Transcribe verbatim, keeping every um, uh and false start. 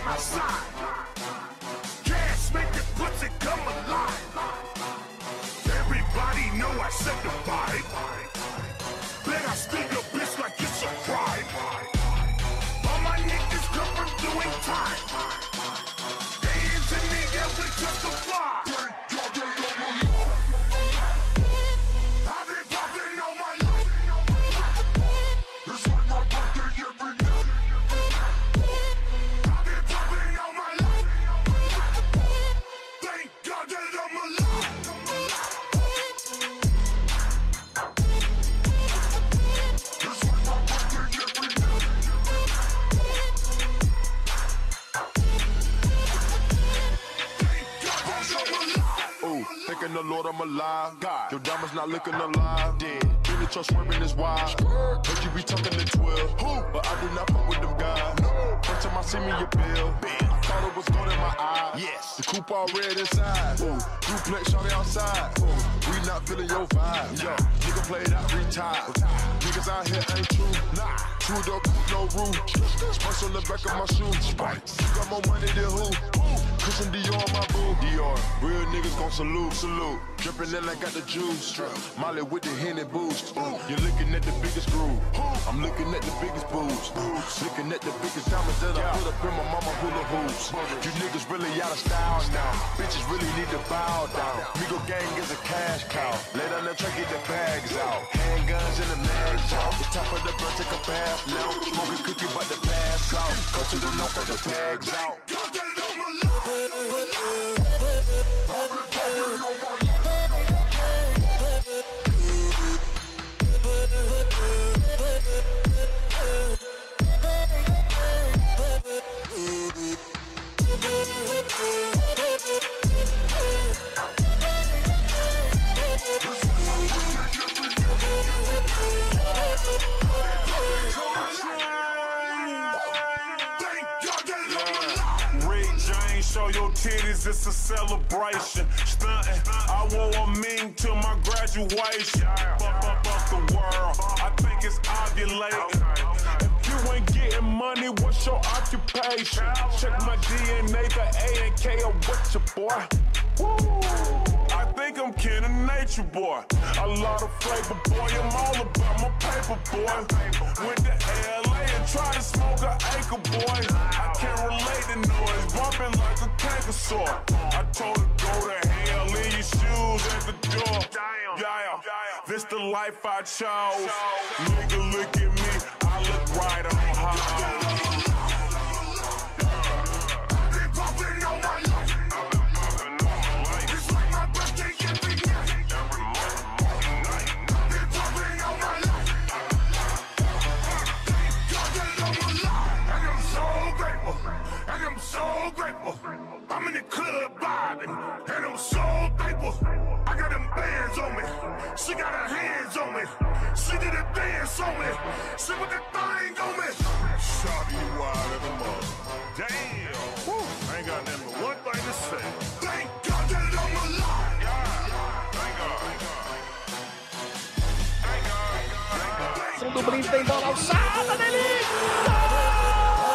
my side. Cash make the pussy come alive. Everybody know I set the vibe. Bet I stick a bitch like it's a crime. All my niggas come from doing time. They into me, yeah, we justify. Thanking the Lord I'm alive. God. Your diamond's not looking alive. Dead. Really trust swerving is wild. Heard you be talking to twelve. Who? But I do not fuck with them guys. No. First time I see me, your bill. Bam. Thought it was gold in my eye. Yes. The coupe all red inside. Ooh. Duplex shorty outside. Ooh. We not feeling your vibe. Yo. Nigga played out, retired. Niggas out here ain't true. Nah. True dog, no roof. Spice on the back of my shoe. Spice. You got more money than who? Christian Dior on my boo. Dior. Real niggas gon' salute. Salute. Drippin' in, I got the juice. Molly with the Henny boost. You're looking at the biggest groove. I'm looking at the biggest boobs. Looking at the biggest diamonds that I put up in my mama hula hoops. You niggas really out of style now. Bitches really need to bow down. Migo gang is a cash cow. Lay down the track, get the bags out. Handguns in the mags out. The top of the blunt, take a bath now. Smoking cookie, but the pass out. Go to the north, the tags out. Show your titties, it's a celebration. Stuntin', I wore a ming to my graduation. Fuck, fuck, fuck the world, I think it's ovulating. If you ain't getting money, what's your occupation? Check my D N A, the A and K, or what your boy? Woo! I think I'm kin of nature, boy. A lot of flavor, boy. I'm all about my paper, boy. Went to L A and tried to smoke an acre, boy. I can't relate to noise, bumping like a canker sore. I told her go to hell, leave your shoes at the door. Yeah, this the life I chose. Nigga, look at me, I look right on high. I'm in the club vibing, and I'm so thankful. I got them bands on me, she got her hands on me. She did a dance on me, she put the thing on me. Shawty, you wild as a mother. Damn, woo. I ain't got nothing but one thing to say. Thank God that I'm alive. Thank God. Thank God. Thank God. Som do Brinde tem bola alçada, delícia!